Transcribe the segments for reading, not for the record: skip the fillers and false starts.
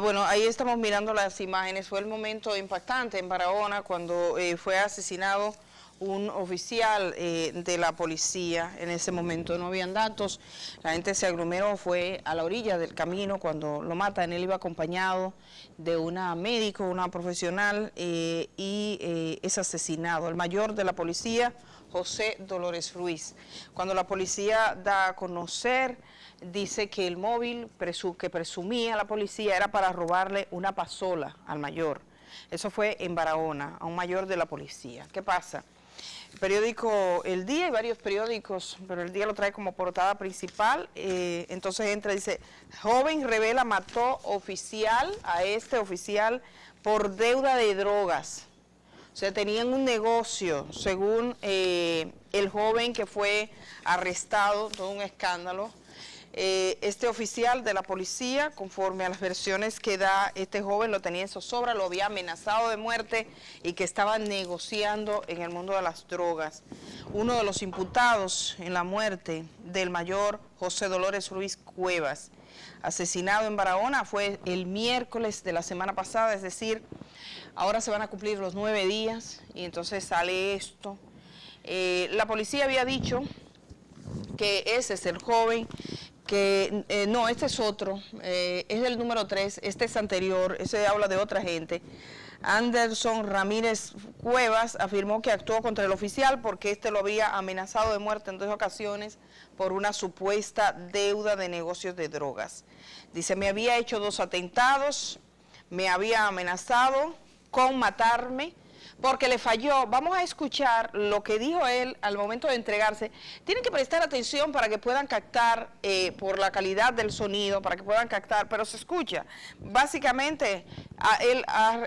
bueno, ahí estamos mirando las imágenes. Fue el momento impactante en Barahona cuando fue asesinado un oficial de la policía. En ese momento no habían datos, la gente se aglomeró, fue a la orilla del camino cuando lo matan. Él iba acompañado de una médico, una profesional, y es asesinado. El mayor de la policía, José Dolores Ruiz. Cuando la policía da a conocer, dice que el móvil que presumía la policía era para robarle una pasola al mayor. Eso fue en Barahona, a un mayor de la policía. ¿Qué pasa? El periódico El Día y varios periódicos, pero El Día lo trae como portada principal. Entonces entra y dice: joven revela mató a este oficial por deuda de drogas. O sea, tenían un negocio, según el joven que fue arrestado, todo un escándalo. Este oficial de la policía, conforme a las versiones que da este joven, lo tenía en zozobra, lo había amenazado de muerte y que estaba negociando en el mundo de las drogas. Uno de los imputados en la muerte del mayor José Dolores Ruiz Cuevas, asesinado en Barahona, fue el miércoles de la semana pasada, es decir, ahora se van a cumplir los 9 días y entonces sale esto. La policía había dicho que ese es el joven, que no, este es otro, es el número 3, este es anterior, ese habla de otra gente. Anderson Ramírez Cuevas afirmó que actuó contra el oficial porque este lo había amenazado de muerte en 2 ocasiones por una supuesta deuda de negocios de drogas. Dice: me había hecho 2 atentados, me había amenazado con matarme, porque le falló. Vamos a escuchar lo que dijo él al momento de entregarse. Tienen que prestar atención para que puedan captar, por la calidad del sonido, para que puedan captar, pero se escucha. Básicamente, él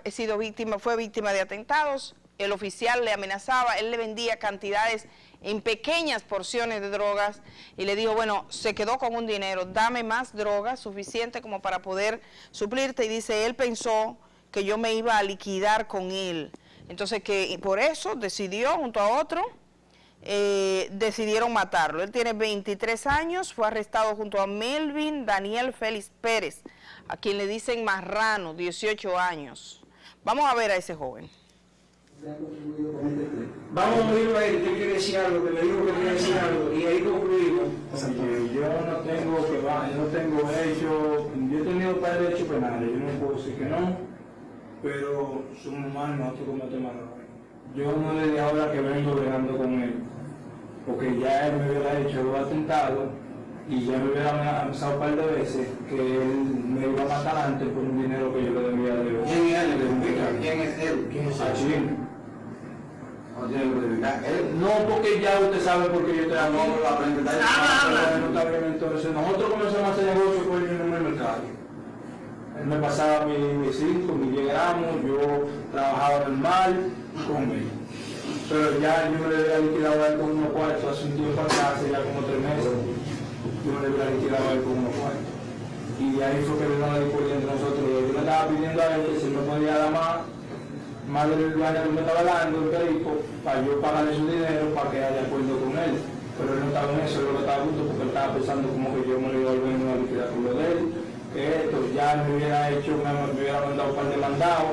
fue víctima de atentados, el oficial le amenazaba, él le vendía cantidades en pequeñas porciones de drogas y le dijo: bueno, se quedó con un dinero, dame más drogas, suficiente como para poder suplirte. Y dice, él pensó que yo me iba a liquidar con él. Entonces, que por eso decidió, junto a otro, decidieron matarlo. Él tiene 23 años, fue arrestado junto a Melvin Daniel Félix Pérez, a quien le dicen Marrano, 18 años. Vamos a ver a ese joven. Vamos a oírlo a él, que quiere decir algo, que me dijo que quería decir algo, y ahí concluimos. Yo no tengo hecho, yo he tenido un par de hechos penales, yo no puedo decir que no. Pero somos humanos, nosotros cometemos errores. Yo no desde ahora que vengo bregando con él, porque ya él me hubiera hecho 2 atentados y ya me hubiera amenazado un par de veces que él me iba a matar antes por un dinero que yo le debía de él. ¿Quién es él? ¿Quién es él? ¿Quién es él? No, porque ya usted sabe porque yo te amo. Entonces nosotros comenzamos a hacer negocio con él en el mercado. Él me pasaba mis 5, mis 10 gramos, yo trabajaba normal con él. Pero ya yo me le había liquidado a él con unos cuartos hace un tiempo atrás, hace ya como 3 meses. Yo me le había liquidado a él con unos cuartos. Y de ahí fue que vino la discusión entre nosotros. Yo le estaba pidiendo a él que si me podía dar más del baño que me estaba dando el perico, para yo pagarle su dinero para que haya de acuerdo con él. Pero él no estaba en eso, él lo estaba justo porque él estaba pensando como que yo me lo iba a volver a liquidar con lo de él. Que esto ya me hubiera mandado un par de mandados.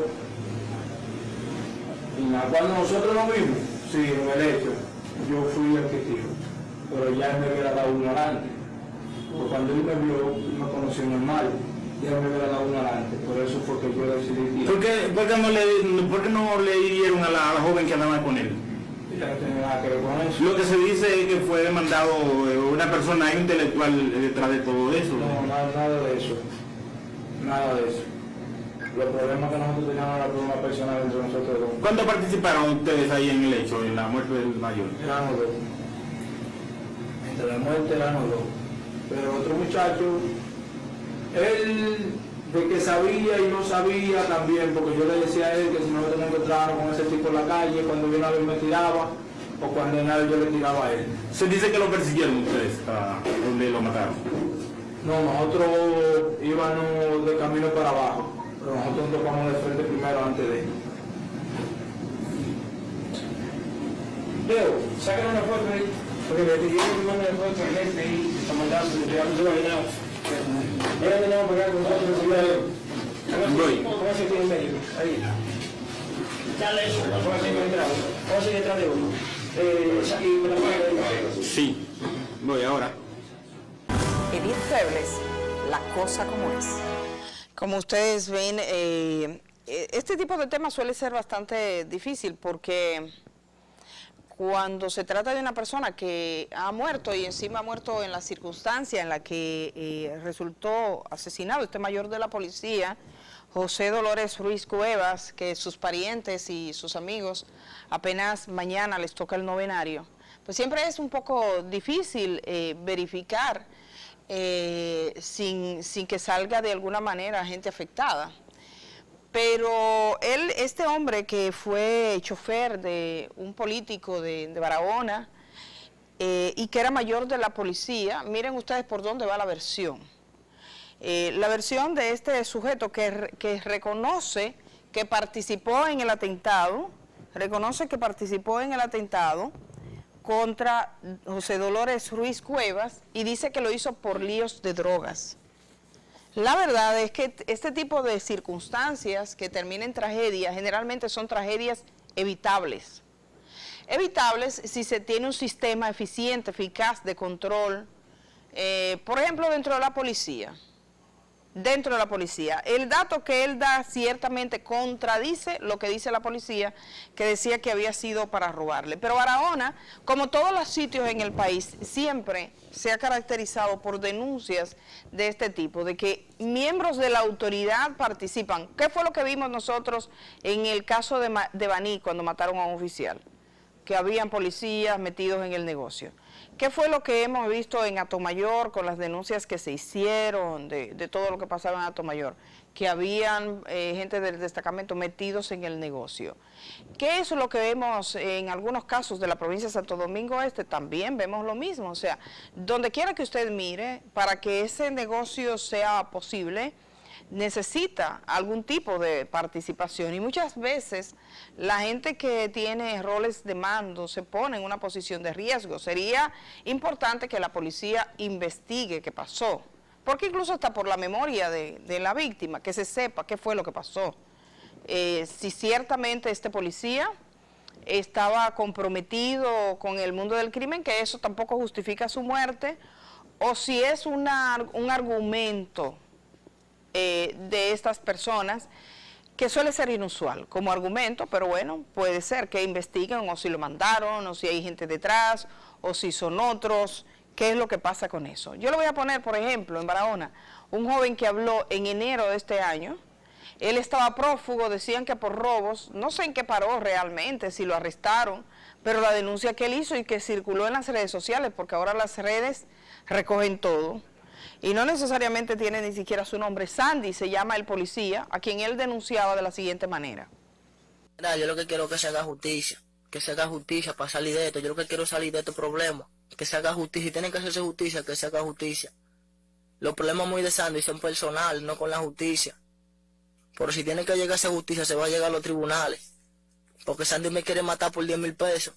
Y cuando nosotros nos vimos, sí, en el hecho, yo fui el que tiro, pero ya él me hubiera dado uno adelante. Porque cuando él me vio, me conoció normal, ya me hubiera dado uno adelante. Por eso fue que yo decidí tirar. ¿Por qué no le dieron a la joven que andaba con él? Ya no tiene nada que ver con eso. Lo que se dice es que fue demandado una persona intelectual detrás de todo eso. No, nada de eso. Nada de eso. Los problemas que nosotros teníamos eran problemas personales entre nosotros dos. ¿Cuánto participaron ustedes ahí en el hecho, en la muerte del mayor? Éramos 2. Entre la muerte éramos 2. Pero otro muchacho, él de que sabía y no sabía también, porque yo le decía a él que si nosotros nos encontrábamos con ese tipo en la calle, cuando yo una vez me tiraba, o cuando una vez yo le tiraba a él. Se dice que lo persiguieron ustedes a donde lo mataron. No, nosotros íbamos de camino para abajo, pero nosotros nos tocamos de frente primero antes de él. Leo, sáquenle una foto ahí, porque le pidieron que mande una foto al jefe ahí, está mandando, le estoy dando ahí now. Ella tenemos que pegar con nosotros, Voy. ¿Cómo se tiene el médico? Ahí. Dale eso. ¿Cómo se tiene entrado? ¿Cómo se detrás de uno? Y me la pone. Sí, voy ahora. Edith Febles, la cosa como es. Como ustedes ven, este tipo de temas suele ser bastante difícil porque cuando se trata de una persona que ha muerto y encima ha muerto en la circunstancia en la que resultó asesinado, este mayor de la policía, José Dolores Ruiz Cuevas, que sus parientes y sus amigos apenas mañana les toca el novenario, pues siempre es un poco difícil verificar sin que salga de alguna manera gente afectada. Pero este hombre que fue chofer de un político de Barahona y que era mayor de la policía, miren ustedes por dónde va la versión. La versión de este sujeto que reconoce que participó en el atentado, contra José Dolores Ruiz Cuevas y dice que lo hizo por líos de drogas. La verdad es que este tipo de circunstancias que terminan en tragedia generalmente son tragedias evitables. Evitables si se tiene un sistema eficiente, eficaz de control, por ejemplo, dentro de la policía. El dato que él da ciertamente contradice lo que dice la policía, que decía que había sido para robarle. Pero Barahona, como todos los sitios en el país, siempre se ha caracterizado por denuncias de este tipo, de que miembros de la autoridad participan. ¿Qué fue lo que vimos nosotros en el caso de Baní cuando mataron a un oficial? Que habían policías metidos en el negocio. ¿Qué fue lo que hemos visto en Atomayor con las denuncias que se hicieron de todo lo que pasaba en Atomayor? Que habían gente del destacamento metidos en el negocio. ¿Qué es lo que vemos en algunos casos de la provincia de Santo Domingo Este? También vemos lo mismo. O sea, donde quiera que usted mire, para que ese negocio sea posible, necesita algún tipo de participación y muchas veces la gente que tiene roles de mando se pone en una posición de riesgo. Sería importante que la policía investigue qué pasó, porque incluso hasta por la memoria de la víctima, que se sepa qué fue lo que pasó. Si ciertamente este policía estaba comprometido con el mundo del crimen, que eso tampoco justifica su muerte, o si es un argumento de estas personas, que suele ser inusual como argumento, pero bueno, puede ser que investiguen o si lo mandaron, o si hay gente detrás, o si son otros, qué es lo que pasa con eso. Yo le voy a poner, por ejemplo, en Barahona, un joven que habló en enero de este año. Él estaba prófugo, decían que por robos, no sé en qué paró realmente, si lo arrestaron, pero la denuncia que él hizo y que circuló en las redes sociales, porque ahora las redes recogen todo, y no necesariamente tiene ni siquiera su nombre. Sandy se llama el policía, a quien él denunciaba de la siguiente manera. Yo lo que quiero es que se haga justicia para salir de esto. Yo lo que quiero es salir de estos problemas, que se haga justicia, y tiene que hacerse justicia, que se haga justicia. Los problemas muy de Sandy son personales, no con la justicia. Pero si tiene que llegar a esa justicia, se va a llegar a los tribunales, porque Sandy me quiere matar por 10,000 pesos.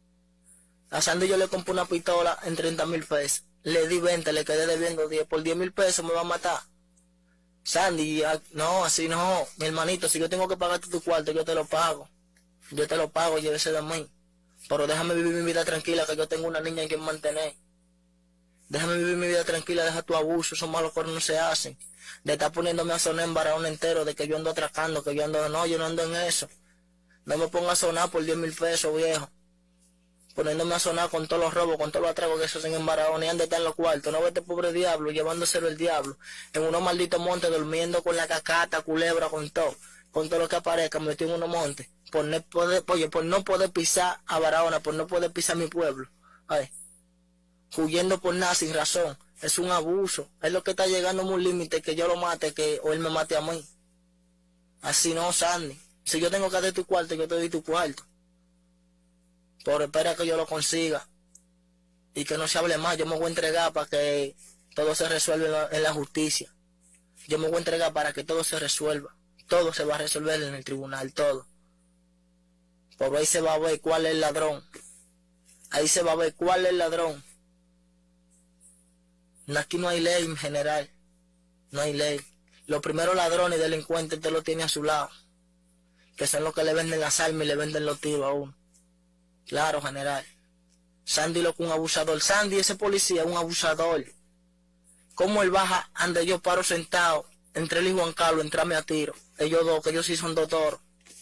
A Sandy yo le compré una pistola en 30,000 pesos. Le di 20, le quedé debiendo 10. Por 10,000 pesos me va a matar. Sandy, no, así no. Mi hermanito, si yo tengo que pagarte tu cuarto, yo te lo pago. Yo te lo pago, llévese de mí. Pero déjame vivir mi vida tranquila, que yo tengo una niña en quien mantener. Déjame vivir mi vida tranquila, deja tu abuso, esos malos cuernos no se hacen. De estar poniéndome a sonar en Barahona entero, de que yo ando atracando, que yo ando... No, yo no ando en eso. No me ponga a sonar por 10,000 pesos, viejo. Poniéndome a sonar con todos los robos, con todos los atracos que se hacen en Barahona, y ande está en los cuartos. No ve este pobre diablo, llevándoselo el diablo, en unos malditos montes, durmiendo con la cacata, culebra, con todo lo que aparezca, metido en unos montes, por no poder pisar a Barahona, por no poder pisar mi pueblo. Ay, huyendo por nada, sin razón. Es un abuso. Es lo que está llegando a un límite, que yo lo mate, o él me mate a mí. Así no, Sandy. Si yo tengo que darte tu cuarto, yo te doy tu cuarto. Pero espera que yo lo consiga y que no se hable más. Yo me voy a entregar para que todo se resuelva en la justicia. Yo me voy a entregar para que todo se resuelva. Todo se va a resolver en el tribunal, todo. Pero ahí se va a ver cuál es el ladrón. Ahí se va a ver cuál es el ladrón. Aquí no hay ley en general. No hay ley. Los primeros ladrones y delincuentes usted lo tiene a su lado, que son los que le venden las armas y le venden los tiros a uno. Claro, general. Sandy lo que un abusador. Sandy, ese policía, un abusador. ¿Cómo él baja ande yo paro sentado entre él y Juan Carlos, entrame a tiro? Ellos dos, que ellos sí son dos toros.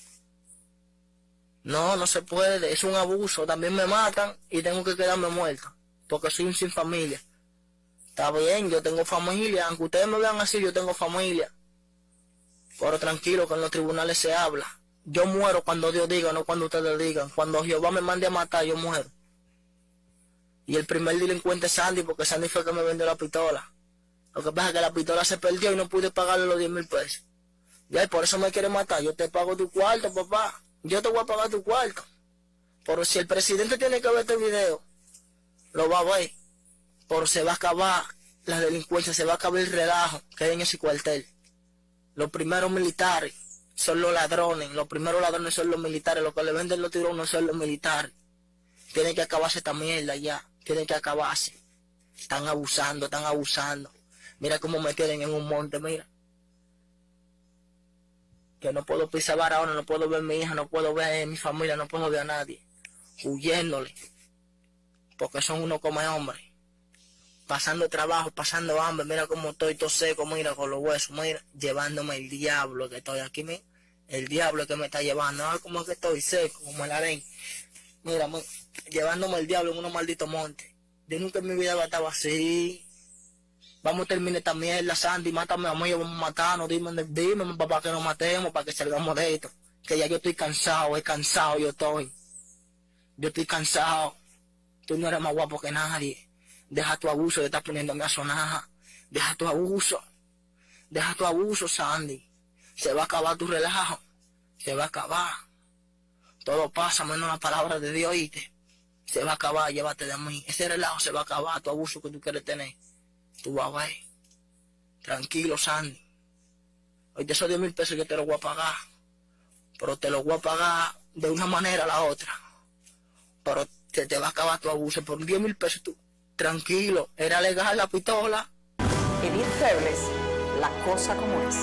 No, no se puede, es un abuso. También me matan y tengo que quedarme muerto, porque soy un sin familia. Está bien, yo tengo familia, aunque ustedes me vean así, yo tengo familia. Pero tranquilo, que en los tribunales se habla. Yo muero cuando Dios diga, no cuando ustedes digan. Cuando Jehová me mande a matar, yo muero. Y el primer delincuente es Sandy, porque Sandy fue el que me vendió la pistola. Lo que pasa es que la pistola se perdió y no pude pagarle los 10,000 pesos. Ya, y por eso me quiere matar. Yo te pago tu cuarto, papá. Yo te voy a pagar tu cuarto. Pero si el presidente tiene que ver este video, lo va a ver. Pero se va a acabar la delincuencia, se va a acabar el relajo que hay en ese cuartel. Los primeros militares son los ladrones. Los primeros ladrones son los militares. Los que le venden los tirones son los militares. Tienen que acabarse esta mierda ya. Tienen que acabarse. Están abusando, están abusando. Mira cómo me tienen en un monte, mira. Que no puedo pisar ahora, no puedo ver a mi hija, no puedo ver a mi familia, no puedo ver a nadie. Huyéndole. Porque son unos come hombres. Pasando trabajo, pasando hambre. Mira cómo estoy todo seco, mira, con los huesos, mira. Llevándome el diablo que estoy aquí, mira. El diablo que me está llevando. Ah, como que estoy seco, como el harén. Mira, llevándome el diablo en unos malditos montes. Yo nunca en mi vida estaba así. Vamos a terminar esta mierda, Sandy, mátame a mí, vamos a matarnos, dime, papá, que nos matemos para que salgamos de esto. Que ya yo estoy cansado, yo estoy. Yo estoy cansado. Tú no eres más guapo que nadie. Deja tu abuso de estar poniéndome a sonar. Deja tu abuso. Deja tu abuso, Sandy. Se va a acabar tu relajo. Se va a acabar. Todo pasa menos la palabra de Dios, ¿oíste? Se va a acabar, llévate de mí. Ese relajo se va a acabar, tu abuso que tú quieres tener. Tú vas a ver. Tranquilo, Sandy. Hoy de esos 10,000 pesos yo te los voy a pagar. Pero te los voy a pagar de una manera a la otra. Pero te va a acabar tu abuso. Por 10,000 pesos tú. Tranquilo. Era legal la pistola. Edith Febles, la cosa como es.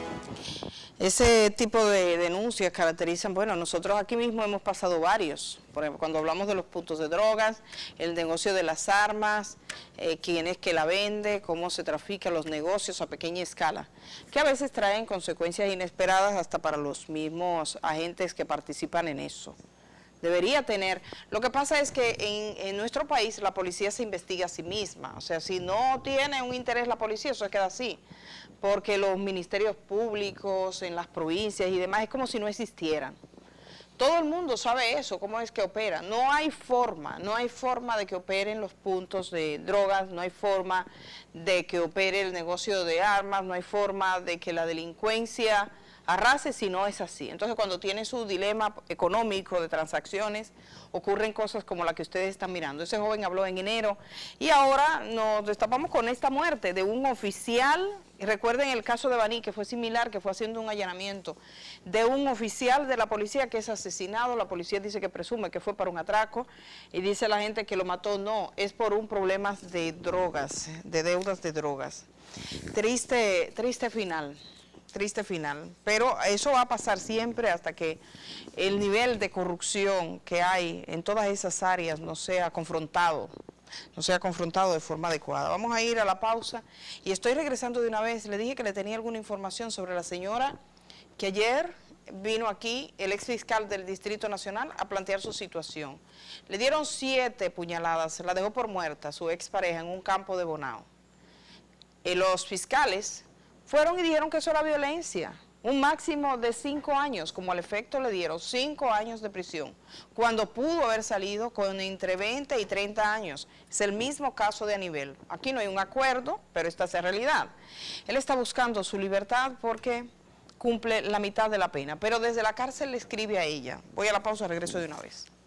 Ese tipo de denuncias caracterizan, bueno, nosotros aquí mismo hemos pasado varios, por ejemplo, cuando hablamos de los puntos de drogas, el negocio de las armas, quién es que la vende, cómo se trafica, los negocios a pequeña escala, que a veces traen consecuencias inesperadas hasta para los mismos agentes que participan en eso. Debería tener. Lo que pasa es que en nuestro país la policía se investiga a sí misma. O sea, si no tiene un interés la policía, eso queda así. Porque los ministerios públicos en las provincias y demás es como si no existieran. Todo el mundo sabe eso, cómo es que opera. No hay forma de que operen los puntos de drogas, no hay forma de que opere el negocio de armas, no hay forma de que la delincuencia arrase si no es así. Entonces, cuando tiene su dilema económico de transacciones, ocurren cosas como la que ustedes están mirando. Ese joven habló en enero y ahora nos destapamos con esta muerte de un oficial. Recuerden el caso de Baní, que fue similar, que fue haciendo un allanamiento de un oficial de la policía que es asesinado. La policía dice que presume que fue para un atraco y dice la gente que lo mató. No, es por un problema de drogas, de deudas de drogas. Triste final. Triste final, pero eso va a pasar siempre hasta que el nivel de corrupción que hay en todas esas áreas no sea confrontado de forma adecuada. Vamos a ir a la pausa y estoy regresando de una vez. Le dije que le tenía alguna información sobre la señora que ayer vino aquí, el ex fiscal del Distrito Nacional, a plantear su situación. Le dieron 7 puñaladas, la dejó por muerta su expareja en un campo de Bonao. Los fiscales fueron y dijeron que eso era violencia, un máximo de 5 años, como al efecto le dieron 5 años de prisión, cuando pudo haber salido con entre 20 y 30 años. Es el mismo caso de Anibel. Aquí no hay un acuerdo, pero esta es la realidad. Él está buscando su libertad porque cumple la mitad de la pena, pero desde la cárcel le escribe a ella. Voy a la pausa, regreso de una vez.